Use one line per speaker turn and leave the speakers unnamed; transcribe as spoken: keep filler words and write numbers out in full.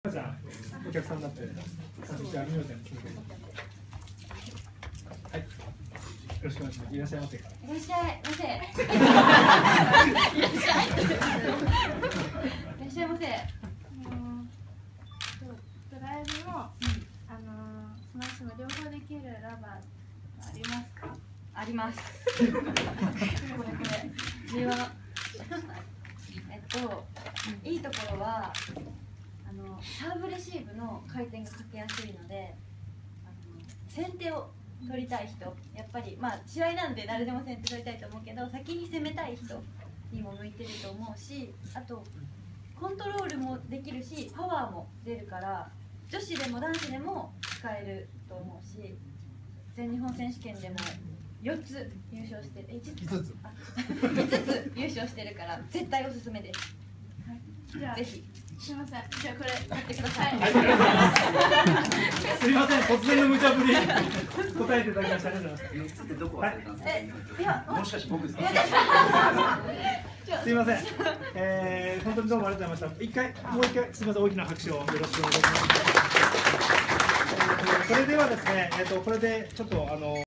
じゃあお客さんになって早速やりようじゃん。はい。よろしくお願いします。いらっしゃいませ。い
らっしゃいませ。いらっしゃい。いらっしゃいませ。
ドライブも、あのスマッシュも両方できるラバーありますか？
あります。これこれ。令和の。えっといいところは。あのサーブレシーブの回転がかけやすいので、あの先手を取りたい人、やっぱりまあ試合なんで誰でも先手取りたいと思うけど、先に攻めたい人にも向いてると思うし、あとコントロールもできるしパワーも出るから、女子でも男子でも使えると思うし、全日本選手権でもよっつ優勝してる、いつついつつ優勝してるから絶対おすすめです。はい、じゃあぜひ。
すみません。じゃあこれ
買ってください。
はい、すみません、突然の無茶ぶり答えていただきましてありがとうございます。
ってどこ忘れたんですか？
え、いや、
もしかして僕ですか？
すみません、えー、本当にどうもありがとうございました。一回、もう一回、すみません、大きな拍手をよろしくお願いします。それではですね、えっと、これでちょっとあの。